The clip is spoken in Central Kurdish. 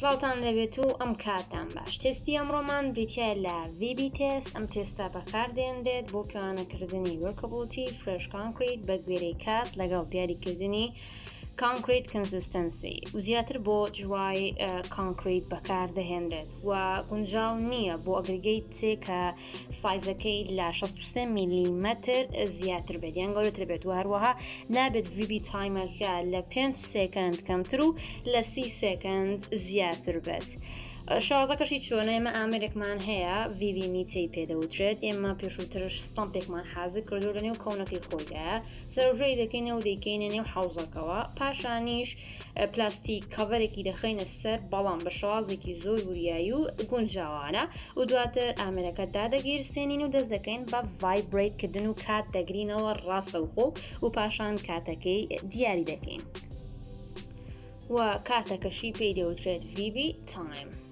سڵاوتان لەبێت و ئەم کاتان باش تستی ئەمڕۆمان بریتیە لە VB تست. ئەم تێستە بەکاردێنرێت بۆ پیانەکردنی ورکەبڵتی فرێش کانکریت بە گوێرەی کات لەگەڵ دیاریکردنی کانکریت کنسیستەنسی و زیاتر بۆ جوای کانکریت بەکاردەهێنرێت و گونجاو نییە بۆ ئەگریگەیت کە سایزەکەی لە 63 میلیمتر زیاتر بێت یان گەورەتر بێت و هەروەها نابێت VB تایمەکە لە 5 سێکەند کەمتر و لە 30 سێکەند زیاتر بێت. شازەکەشی چۆنە ئێمە ئامرێکمان هەیە VB میتەی پێدەوترێت ئێمە پێشووتر ستامپێکمان حازر کردو لە نێو کەونەکەی خۆیدایە سەرژەی دەکەینە و دەیکەینە نێو حوزەکەەوە پاشانیش پلاستیک کەڤەرێکی دەخەینە سەر بەڵام بە شازێکی زۆر وریایی و گونجاوانە و دواتر ئامرەکە دادەگیرسێنین و دەست دەکەین بە ڤایبریتکردن و کات دەگرینەوە ڕاستەوخۆ و پاشان کاتەکەی دیاری دەکەین و کاتەکەشی پێی دەوترێت VB تایم.